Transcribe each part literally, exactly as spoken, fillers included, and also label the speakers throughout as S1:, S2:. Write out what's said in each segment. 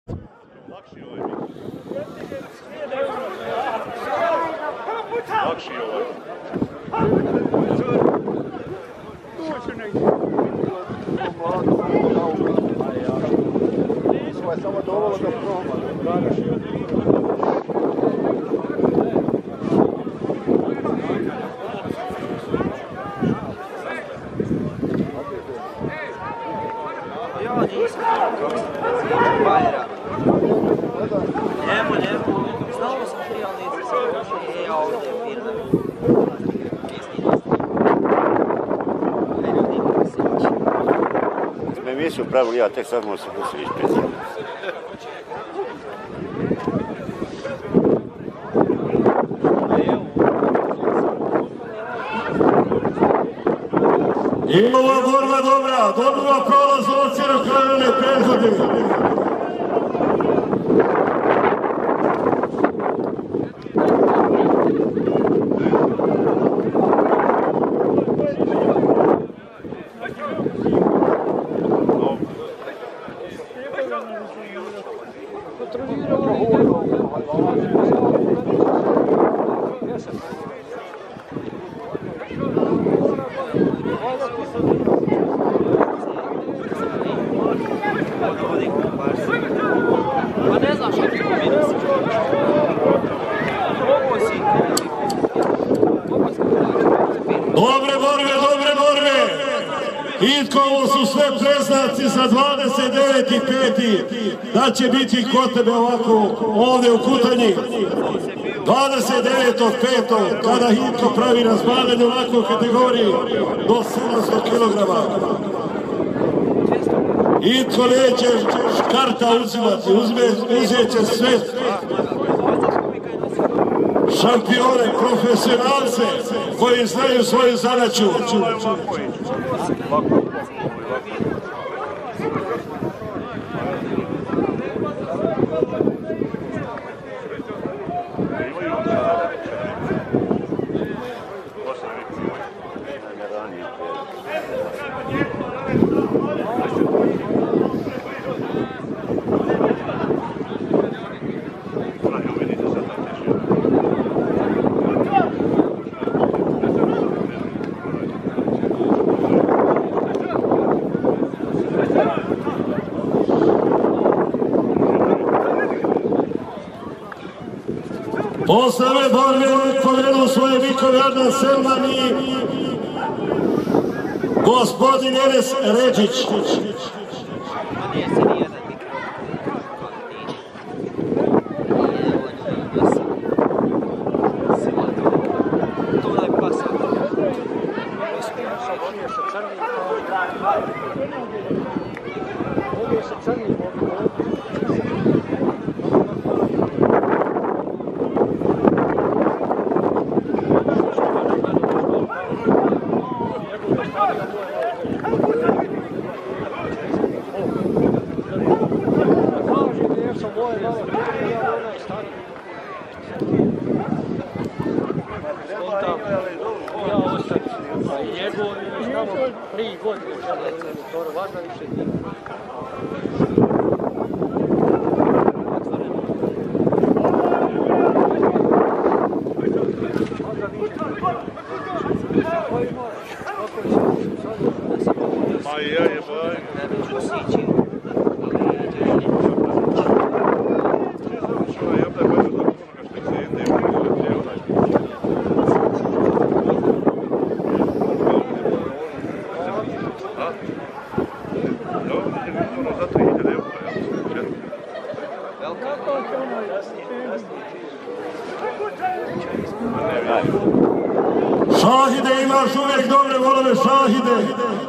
S1: Lakši ovaj. Ovo je samo dovoljno da proba.
S2: Ja nisam Bajra. Njemu, njemu. Znao sam prije, ali nisam se prošli. Ja ovdje firme.
S3: Sme emisiju pravili, ja tek sad možem se dosvići specijalno.
S4: Imala borba dobra, dobila prolaz ocjena krajene prethodine. Dobre borbe, dobre borbe! Itko, ovo su sve preznaci za dvadeset deveti peti da će biti kod tebe ovako ovdje u Kutanji. dvadeset devetog petog kada Hitko pravi razbadanje ovako kategoriji do sedamsto kilograma. Hitko neće škarta uzimati, uzet će sve šampione, profesionalce koji znaju svoju zadaću. Posle ove borbe uvijek povedu svoje vikove Ardan Selman i gospodin Enes Ređić. Šahide, imaš uvijek dobre volove, Šahide.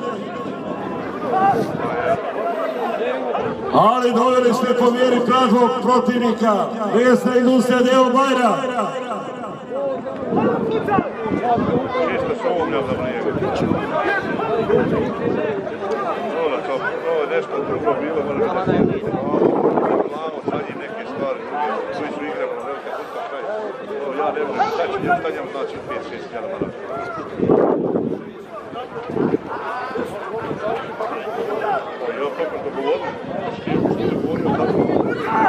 S4: Ali doveli ste po mjeri pravog protivnika. Vesna industrija deo Bajra.
S1: Čisto s ovom ljavda vrijeme. Ovo je nešto drugo bilo, moraš da se plamo sa njim neke stvari, koji su igrali na velika kutka kraj. Ja ne volim, sad ću njim stanjam, znači pet šest hiljada maraka. I ovo kako što govorim, što je govorio tako.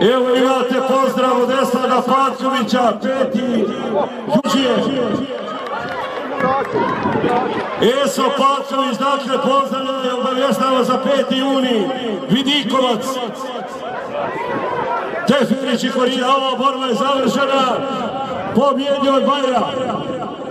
S4: Evo imate pozdrav od Eslana Patkovića, peti Đuđije. Eso Patković, dakle, pozdravljaju i obavještava za peti juni. Vidikovac. Teferić i Korida, ova borba je završena. Pobjedio od Bajra.